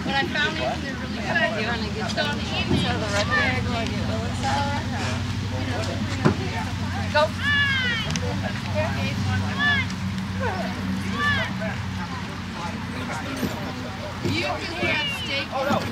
I found these and they're really good. You want to get some of the red bag like it was sour? Go. You can have steak. Oh, no.